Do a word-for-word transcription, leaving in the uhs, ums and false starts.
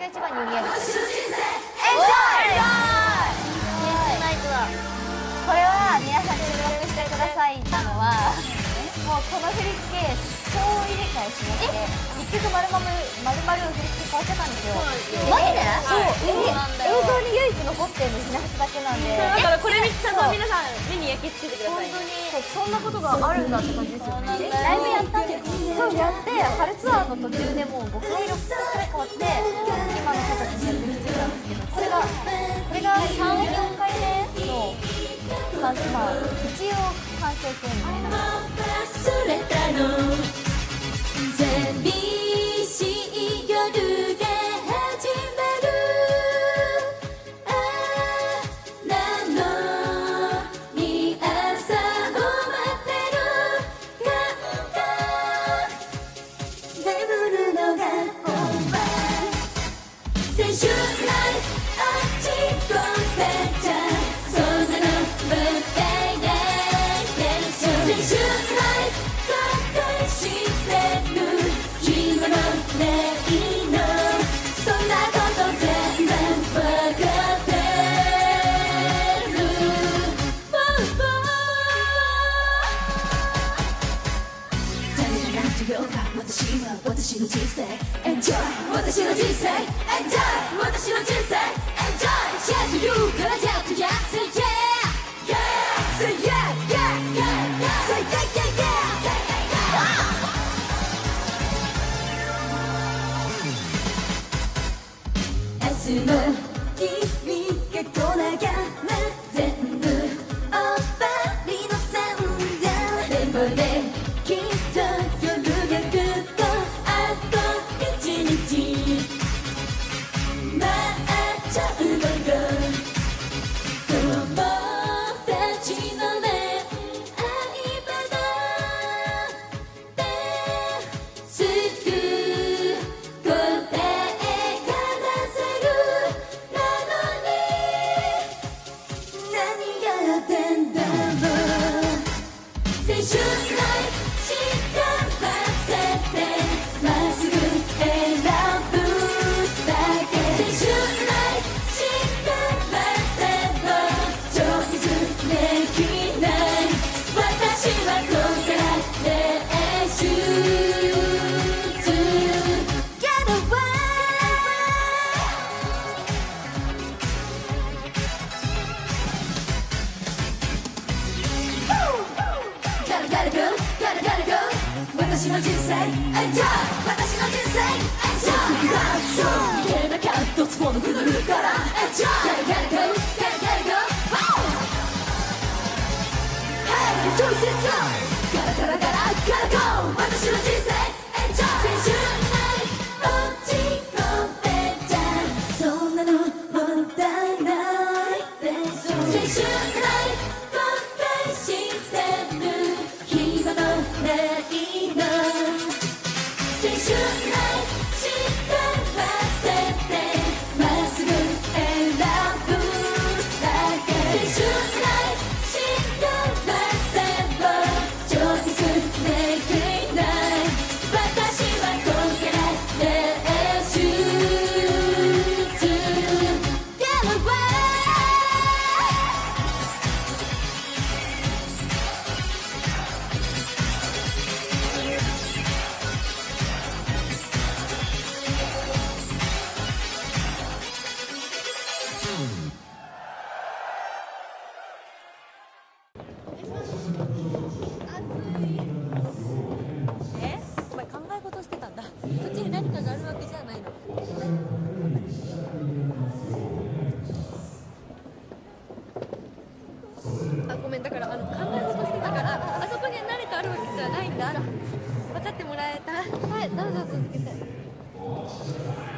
が一番に売り上げてる。エンジョイ。ナイトだ。これは皆さん注目してくださいなのは、もうこの振り付け総入れ替えしまして、一曲丸々丸々振り付け変わっちゃったんですよ。マジで？そう。映像に唯一残ってるのひなはちだけなんで。 だからこれ見ちゃんと皆さん目に焼き付けてください。 本当にそんなことがあるんだって感じですよね。 ライブやったんですそうやって春ツアーの途中でもうごかいろっかいくらい変わって今の形にやってるってたんですけど、これがこれがさん、よんかいめのまあ一応完成形みたいな。 忘れたの寂しい夜が始まるあなのに朝を待ってるか眠るのが本番青春ライフ落ち込んでちゃそんなの無駄が青春ライフ後悔してる暇のないのそんなこと全然わかってる誰が何と言おうか私は私の人生 Enjoy 私の人生 Enjoy 私の人生 Enjoy シェアというからじゃとや Say yeah yeah Say yeah yeah yeah yeah Say yeah yeah yeah明日の君が来なきゃ全部終わりの算段でもねきっと夜が来るとあと一日待っちゃうのよ友達のね相場ですぐ答えが出せるなのに何がやってんだろう青春ライフ幸せでまっすぐ選ぶだけ青春ライフ幸せをチョイスできない私はここから練習中 Get away Gotta gotta go gotta gotta go 私の人生 Enjoy 私の人生 Enjoy そう逃げなきゃどつものくなるから Enjoy Gotta gotta go gotta gotta go Hey your choice is yours ガラガラガラガラ Go 私の人生 Enjoy 青春ライフ落ち込んでちゃそんなの問題ないでしょ青春ライフ後悔してる暇のないの青春ライフ幸せでまっすぐ選ぶだけ青春ライフ幸せをチョイスできない私はここから練習中 Get away えお前考え事してたんだ。そっちに何かがあるわけじゃないの。あ、ごめん、だからあの考え事してたからあそこに何かあるわけじゃないんだ。分かってもらえた。はい、どうぞ続けて。